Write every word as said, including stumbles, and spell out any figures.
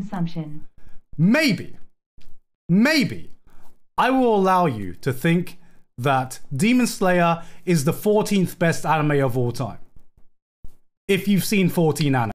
consumption. Maybe, maybe I will allow you to think that Demon Slayer is the fourteenth best anime of all time. If you've seen fourteen anime.